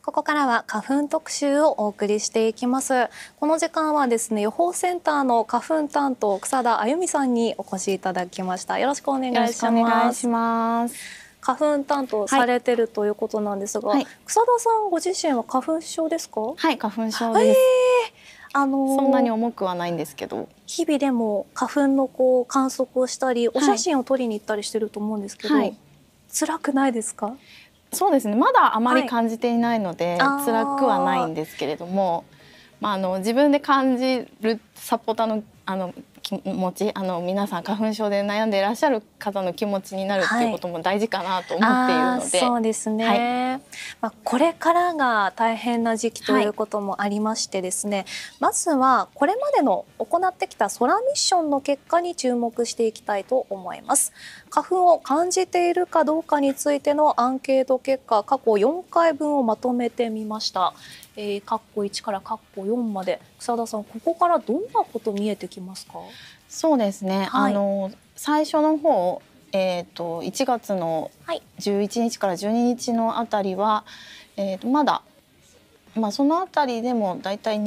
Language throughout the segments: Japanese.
ここからは花粉特集をお送りしていきます。この時間はですね、予報センターの花粉担当草田あゆみさんにお越しいただきました。よろしくお願いします。花粉担当されてるということなんですが、草田さんご自身は花粉症ですか？ はい、花粉症です。そんなに重くはないんですけど、 日々でも花粉の観測をしたり、お写真を撮りに行ったりしてると思うんですけど、辛くないですか？ そうですね、まだあまり感じていないので、辛くはないんですけれども、自分で感じるサポーターの気持ち、皆さん花粉症で悩んでいらっしゃる方の気持ちになるっていうことも大事かなと思っているので、 そうですね、これからが大変な時期ということもありましてですね、まずはこれまでの行ってきた空ミッションの結果に注目していきたいと思います。花粉を感じているかどうかについてのアンケート結果、過去4回分をまとめてみました。括弧1から括弧4まで、草田さん、ここからどんなこと見えてきますか？ そうですね、最初の方、1月の11日から12日のあたりは、まだ、そのあたりでもだいたい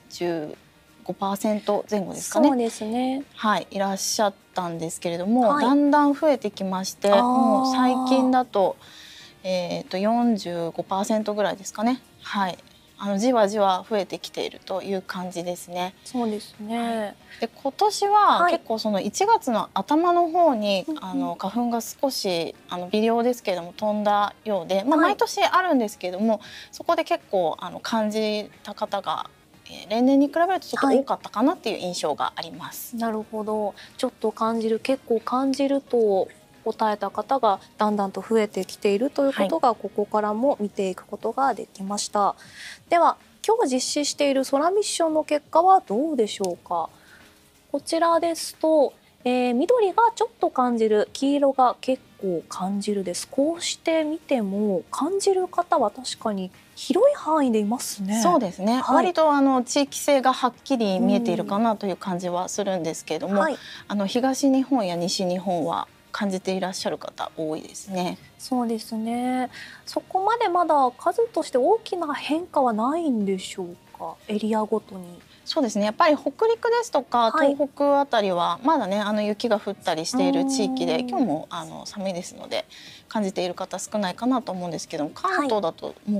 25% 前後ですかね。 そうですね、 いらっしゃったんですけれども、だんだん増えてきまして、もう最近だと、45% ぐらいですかね。じわじわ増えてきているという感じですね。 そうですね。 で、今年は結構その1月の頭の方に、花粉が少し微量ですけれども飛んだようで、毎年あるんですけれども、そこで結構感じた方が、例年に比べるとちょっと多かったかなっていう印象があります。 なるほど。ちょっと感じる、結構感じると答えた方がだんだんと増えてきているということが、ここからも見ていくことができました。では今日実施している空ミッションの結果はどうでしょうか。こちらですと、緑がちょっと感じる、黄色が結構感じるです。こうして見ても感じる方は確かに広い範囲でいますね。 そうですね、割と地域性がはっきり見えているかなという感じはするんですけれども、東日本や西日本は感じていらっしゃる方多いですね。 そうですね。そこまでまだ数として大きな変化はないんでしょうか、エリアごとに。 そうですね、やっぱり北陸ですとか東北あたりはまだね雪が降ったりしている地域で、今日も寒いですので感じている方少ないかなと思うんですけども、関東だともう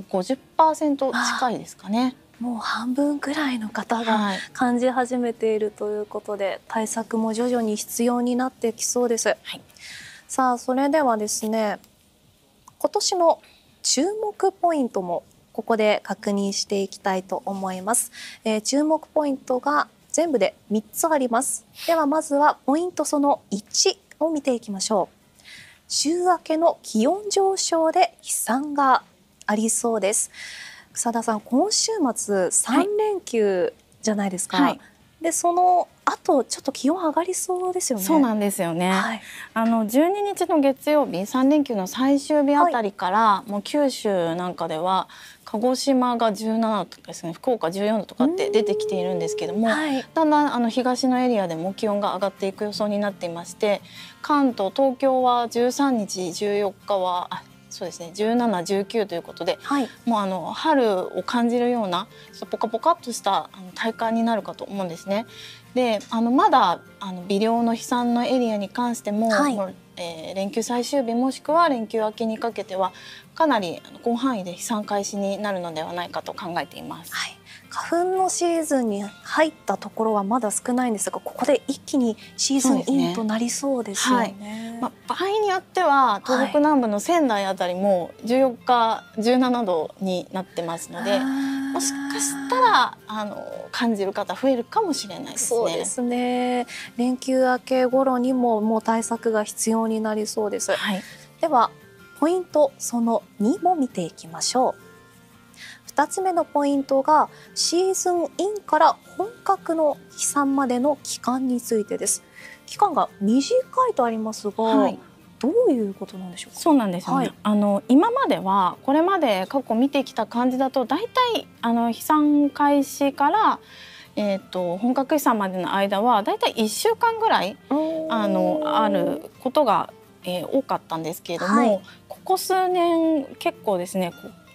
50% 近いですかね。 もう半分くらいの方が感じ始めているということで、対策も徐々に必要になってきそうです。さあ、それではですね、今年の注目ポイントもここで確認していきたいと思います。注目ポイントが全部で3つあります。ではまずはポイントその1を見ていきましょう。週明けの気温上昇で飛散がありそうです。草田さん、今週末3連休じゃないですか。で、その後ちょっと気温上がりそうですよね。 そうなんですよね。12日の月曜日、3連休の最終日あたりから、もう九州なんかでは鹿児島が17度とかですね、福岡14度とかって出てきているんですけども、だんだん東のエリアでも気温が上がっていく予想になっていまして、関東、東京は13日、14日はそうですね、17、19ということで、もう春を感じるようなポカポカっとした体感になるかと思うんですね。で、まだ微量の飛散のエリアに関しても、連休最終日もしくは連休明けにかけてはかなり広範囲で飛散開始になるのではないかと考えています。 花粉のシーズンに入ったところはまだ少ないんですが、ここで一気にシーズンインとなりそうですよね。 場合によっては東北南部の仙台あたりも14日17度になってますので、もしかしたら感じる方増えるかもしれないですね。 そうですね。連休明け頃にももう対策が必要になりそうです。ではポイントその2も見ていきましょう。2つ目のポイントがシーズンインから本格の飛散までの期間についてです。期間が短いとありますが、どういうことなんでしょうか。 そうなんですよね。今まではこれまで過去見てきた感じだと、だいたい飛散開始から本格飛散までの間はだいたい1週間ぐらいあることが、多かったんですけれども、ここ数年結構ですね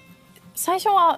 最初は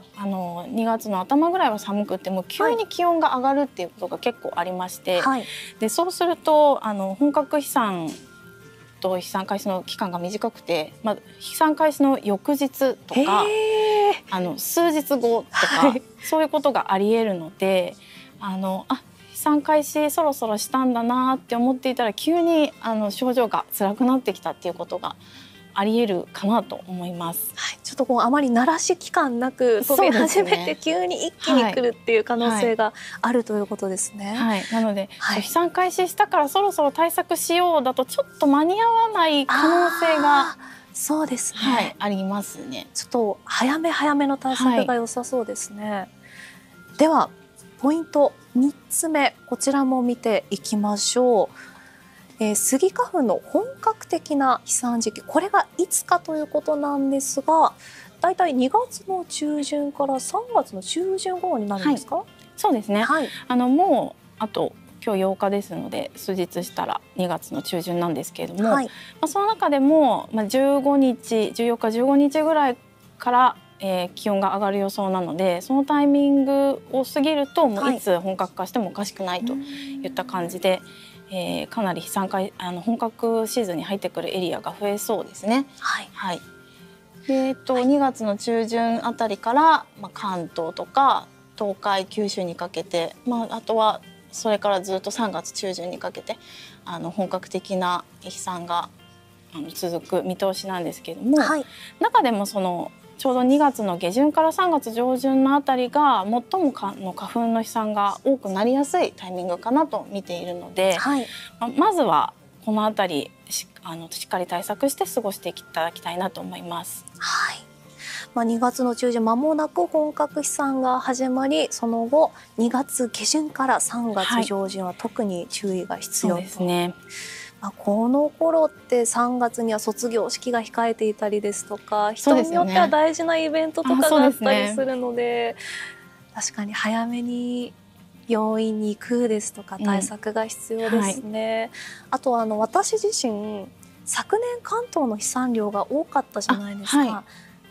2月の頭ぐらいは寒くても急に気温が上がるっていうことが結構ありまして、はい、でそうすると本格飛散と飛散開始の期間が短くて、飛散開始の翌日とか数日後とか、はい、そういうことがありえるので飛散開始そろそろしたんだなって思っていたら急に症状が辛くなってきたっていうことがありえるかなと思います。 はい、ちょっとあまり慣らし期間なく飛び始めて急に一気に来るっていう可能性があるということですね。 はい、なので、飛散開始したからそろそろ対策しようだとちょっと間に合わない可能性がそうですね、 はい、ありますね。 ちょっと早めの対策が良さそうですね。ではポイント3つ目、こちらも見ていきましょう。スギ花粉の本格的な飛散時期、これがいつかということなんですが、だいたい2月の中旬から3月の中旬頃になるんですか？はい、 そうですね、はい、もうあと今日8日ですので数日したら2月の中旬なんですけれども、はい、その中でも15日14日15日ぐらいから気温が上がる予想なので、そのタイミングを過ぎるともういつ本格化してもおかしくないといった感じで、かなり本格シーズンに入ってくるエリアが増えそうですね。はいはい、で2月の中旬あたりから、関東とか東海九州にかけて、あとはそれからずっと3月中旬にかけて本格的な飛散が続く見通しなんですけれども、はい、中でもちょうど2月の下旬から3月上旬のあたりが最も花粉の飛散が多くなりやすいタイミングかなと見ているので、はい、まずはこのあたりしっかり対策して過ごしていただきたいなと思います。 はい、2月の中旬間もなく本格飛散が始まり、その後2月下旬から3月上旬は特に注意が必要と、はい、そうですね。この頃って3月には卒業式が控えていたりですとか、人によっては大事なイベントとかがあったりするので、確かに早めに病院に行くですとか対策が必要ですね。はい、あと私自身昨年関東の飛散量が多かったじゃないですか。はい、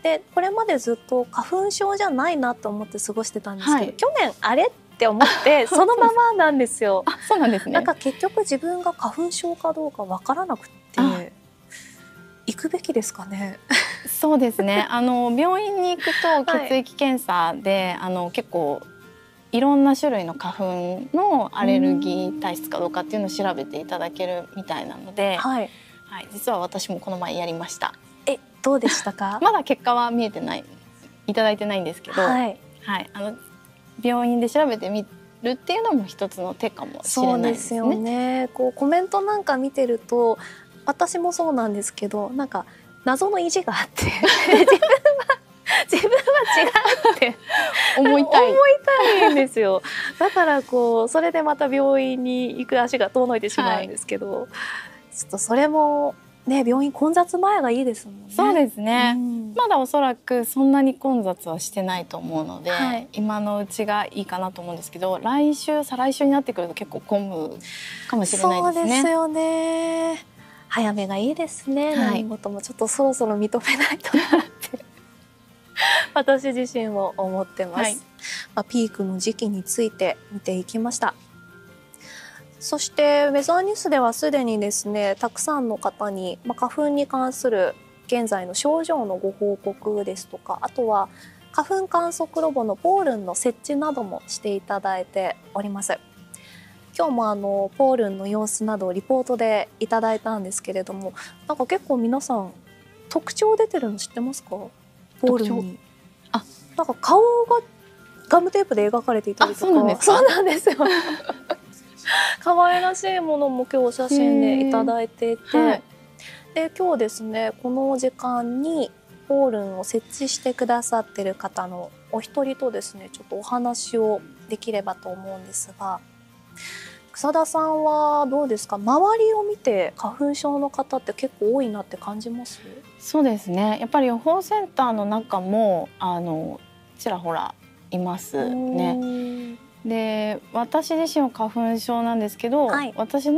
でこれまでずっと花粉症じゃないなと思って過ごしてたんですけど、去年あれって思ってそのままなんですよ。 そうなんですね。 なんか結局自分が花粉症かどうかわからなくて行くべきですかね。 そうですね。病院に行くと血液検査で、結構いろんな種類の花粉のアレルギー体質かどうかっていうのを調べていただけるみたいなので、はい、はい、実は私もこの前やりました。 どうでしたか？ まだ結果は見えてない、いただいてないんですけど、はい、はい、病院で調べてみるっていうのも一つの手かもしれないですね。 そうですよね。コメントなんか見てると、私もそうなんですけど、なんか謎の意地があって自分は違うって思いたいんですよ。だからそれでまた病院に行く足が遠のいてしまうんですけど、はい、ちょっとそれもね、病院混雑前がいいですもんね。 そうですね、まだおそらくそんなに混雑はしてないと思うので、はい、今のうちがいいかなと思うんですけど、来週再来週になってくると結構混むかもしれないですね。 そうですよね。早めがいいですね。はい、何事もちょっとそろそろ認めないとなって私自身も思ってます。はい、ピークの時期について見ていきました。そしてウェザーニュースではすでにですね、たくさんの方に、花粉に関する現在の症状のご報告ですとか、あとは花粉観測ロボのポールンの設置などもしていただいております。今日もポールンの様子などをリポートでいただいたんですけれども、なんか結構皆さん特徴出てるの知ってますか？ポールンになんか顔がガムテープで描かれていたりとか。そうなんですよ可愛らしいものも今日お写真でいただいていて、はい、で今日ですね、この時間にポールンを設置してくださってる方のお一人とですね、ちょっとお話をできればと思うんですが、草田さんはどうですか？周りを見て花粉症の方って結構多いなって感じます？ そうですね、やっぱり予報センターの中もちらほらいますね。で私自身は花粉症なんですけど、はい、私の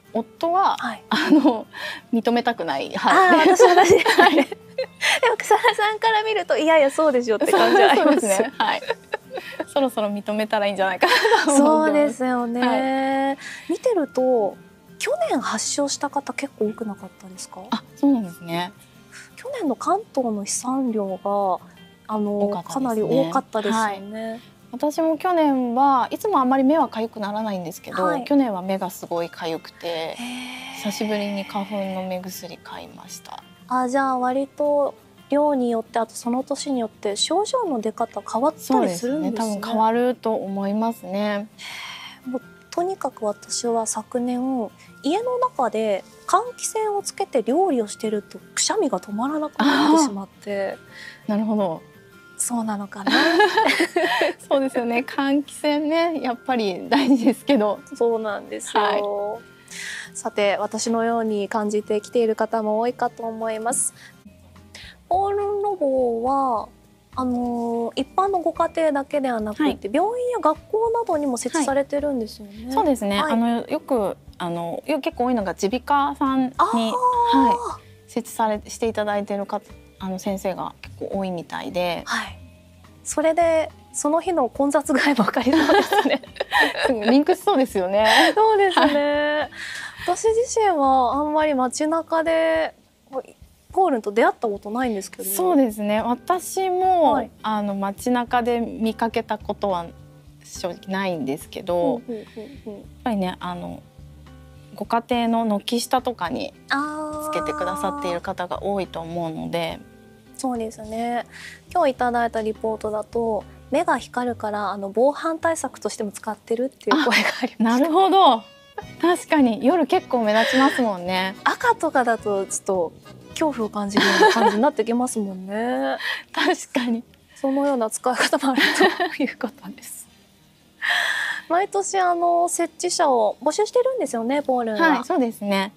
夫は、 はい、 認めたくない。 はい、私はい、でも草田さんから見るといやいやそうでしょって感じはありますね。 はい。そろそろ認めたらいいんじゃないかなと思ってます。 そうですよね、はい、見てると去年発症した方結構多くなかったですか？ あ、そうなんですね。 去年の関東の飛散量がかなり多かったですよね。はい、 私も去年はいつもあんまり目は痒くならないんですけど、はい、去年は目がすごい痒くて久しぶりに花粉の目薬買いました。 あ、じゃあ割と量によって、あとその年によって症状の出方変わったりするんですね。 多分変わると思いますね。 もうとにかく私は昨年家の中で換気扇をつけて料理をしてるとくしゃみが止まらなくなってしまって。 なるほど。 そうなのかな。 そうですよね。換気扇ね、やっぱり大事ですけど。 そうなんですよ。はい、さて、私のように感じてきている方も多いかと思います。ポールンロボは一般のご家庭だけではなくて、はい、病院や学校などにも設置されてるんですよね。 はい、そうですね。はい、よく結構多いのが耳鼻科さんに、はい、設置していただいている先生が結構多いみたいで、 はい、それでその日の混雑具合も分かりそうですね。 リンクしそうですよね。 そうですね。私自身はあんまり街中でポールンと出会ったことないんですけど。 そうですね。私も、はい、街中で見かけたことは正直ないんですけど、やっぱりねご家庭の軒下とかにつけてくださっている方が多いと思うので。 そうですね。今日いただいたリポートだと目が光るから防犯対策としても使ってるっていう声がありました。 なるほど。確かに夜結構目立ちますもんね。 赤とかだとちょっと恐怖を感じるような感じになってきますもんね。 確かにそのような使い方もあるということです。毎年設置者を募集してるんですよね、ポールンは。 はい、そうですね。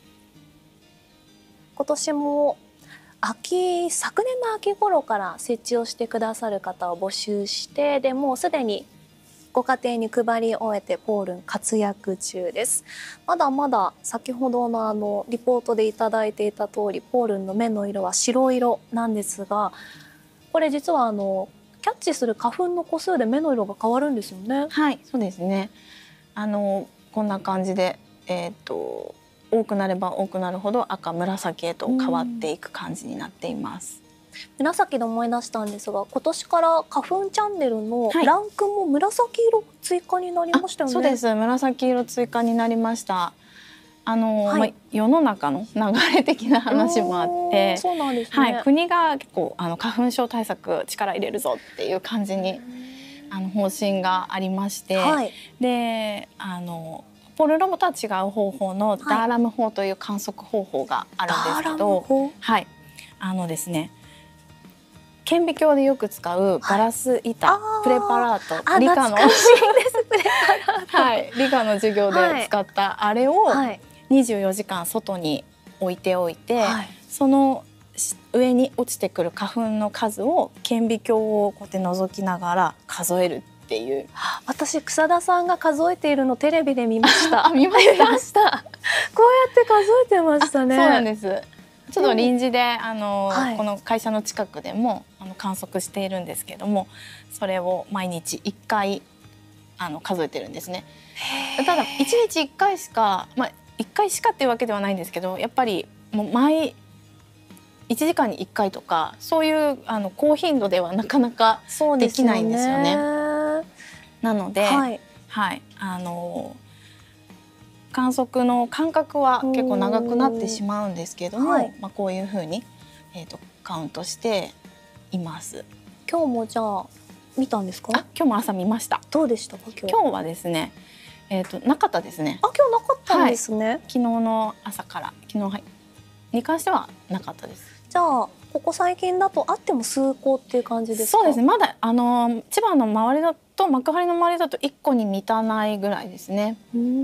今年も昨年の秋頃から設置をしてくださる方を募集して、でもうすでにご家庭に配り終えてポールン活躍中です。まだまだ先ほどのリポートでいただいていた通り、ポールンの目の色は白色なんですが、これ実はキャッチする花粉の個数で目の色が変わるんですよね。 はい、そうですね。こんな感じで多くなれば多くなるほど赤紫へと変わっていく感じになっています。 紫で思い出したんですが、今年から花粉チャンネルのランクも紫色追加になりましたよね。 そうです。紫色追加になりました。世の中の流れ的な話もあって、 そうなんですね。 はい、国が結構花粉症対策力入れるぞっていう感じに方針がありまして、はい、でポールンロボとは違う方法のダーラム法という観測方法があるんですけど、はい、ですね、顕微鏡でよく使うガラス板、プレパラート、理科のはい、理科の授業で使ったあれを24時間外に置いておいて、はい、その上に落ちてくる花粉の数を顕微鏡をこうやって覗きながら数えるっていう。 私草田さんが数えているのテレビで見ました。 見ました。こうやって数えてましたね。 そうなんです。ちょっと臨時ではい、この会社の近くでも観測しているんですけども、それを毎日1回数えてるんですね。ただ1日1回しか、1回しかっていうわけではないんですけど、やっぱりもう1時間に1回とかそういう高頻度ではなかなかできないんですよね。なので、はい、はい、観測の間隔は結構長くなってしまうんですけども、はい、こういうふうに、カウントしています。 今日もじゃあ見たんですか？ 今日も朝見ました。 どうでしたか？ 今日はですね、なかったですね。 今日なかったんですね。 はい、昨日の朝から昨日に関してはなかったです。 じゃあここ最近だとあっても数個っていう感じですか？ そうですね。まだ千葉の周りだと幕張の周りだと1個に満たないぐらいですね。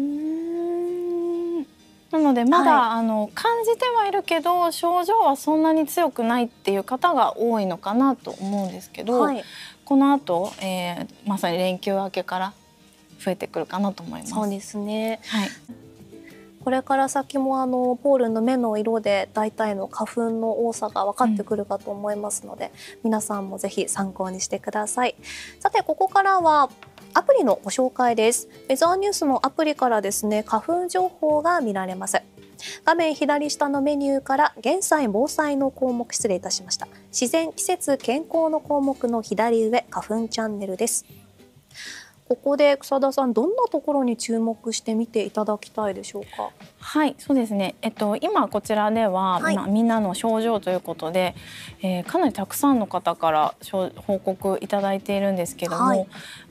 なのでまだ、はい、感じてはいるけど症状はそんなに強くないっていう方が多いのかなと思うんですけど、はい、この後、まさに連休明けから増えてくるかなと思います。 そうですね。 はい、 これから先もポールの目の色で大体の花粉の多さが分かってくるかと思いますので、皆さんもぜひ参考にしてください。さてここからはアプリのご紹介です。ウェザーニュースのアプリからですね、花粉情報が見られます。画面左下のメニューから減災防災の項目、失礼いたしました。自然季節健康の項目の左上、花粉チャンネルです。ここで草田さん、どんなところに注目して見ていただきたいでしょうか。 はい、そうですね。今こちらでは、みんなの症状ということで、かなりたくさんの方から報告いただいているんですけども、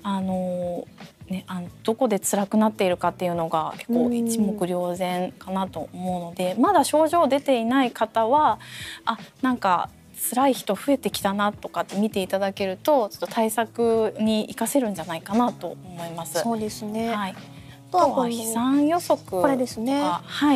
どこで辛くなっているかっていうのが結構一目瞭然かなと思うので、まだ症状出ていない方はなんか辛い人増えてきたなとかって見ていただけると、ちょっと対策に活かせるんじゃないかなと思います。 そうですね。 はい。あとは飛散予測とか、 これですね。 はい。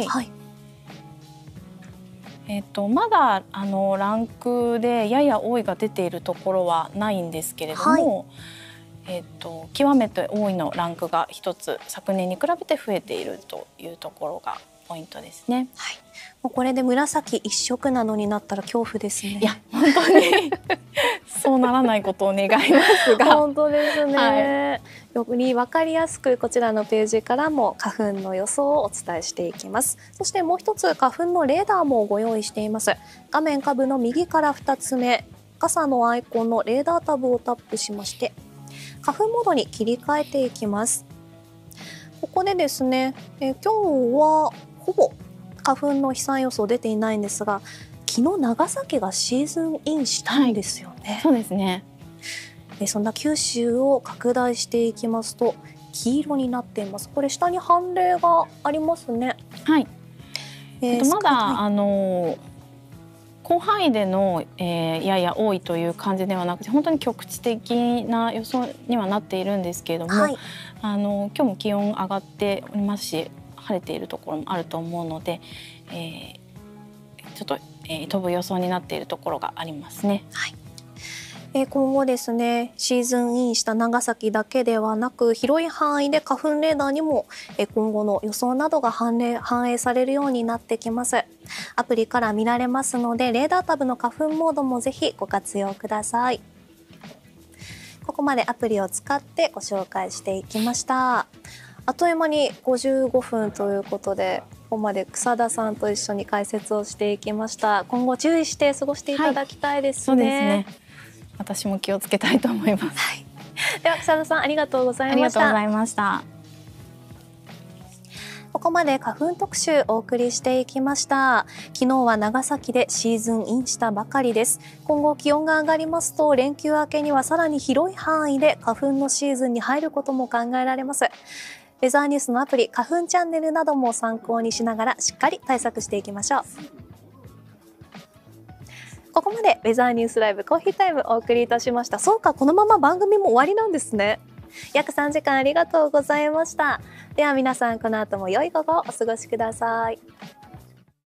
まだランクでやや多いが出ているところはないんですけれども、極めて多いのランクが一つ昨年に比べて増えているというところがポイントですね。 はい。もうこれで紫一色なのになったら恐怖ですね。 いや本当にそうならないことを願いますが本当ですね。より分かりやすくこちらのページからも花粉の予想をお伝えしていきます。そしてもう一つ花粉のレーダーもご用意しています。画面下部の右から2つ目、傘のアイコンのレーダータブをタップしまして花粉モードに切り替えていきます。ここでですね、今日はほぼ花粉の飛散予想出ていないんですが、昨日長崎がシーズンインしたんですよね。 そうですね。 そんな九州を拡大していきますと黄色になっています。これ下に判例がありますね。 はい。まだ広範囲での、やや多いという感じではなくて、本当に局地的な予想にはなっているんですけれども、今日も気温上がっておりますし、晴れているところもあると思うので、ちょっと、飛ぶ予想になっているところがありますね。 はい。今後ですね、シーズンインした長崎だけではなく広い範囲で花粉レーダーにも今後の予想などが反映されるようになってきます。アプリから見られますので、レーダータブの花粉モードもぜひご活用ください。ここまでアプリを使ってご紹介していきました。あっという間に55分ということで、ここまで草田さんと一緒に解説をしていきました。今後注意して過ごしていただきたいですね。 そうですね。私も気をつけたいと思います。 はい。では草田さん、ありがとうございました。 ありがとうございました。 ここまで花粉特集お送りしていきました。昨日は長崎でシーズンインしたばかりです。今後気温が上がりますと、連休明けにはさらに広い範囲で花粉のシーズンに入ることも考えられます。ウェザーニュースのアプリ、花粉チャンネルなども参考にしながらしっかり対策していきましょう。ここまでウェザーニュースライブコーヒータイムお送りいたしました。そうか、このまま番組も終わりなんですね。約3時間ありがとうございました。では皆さん、この後も良い午後をお過ごしください。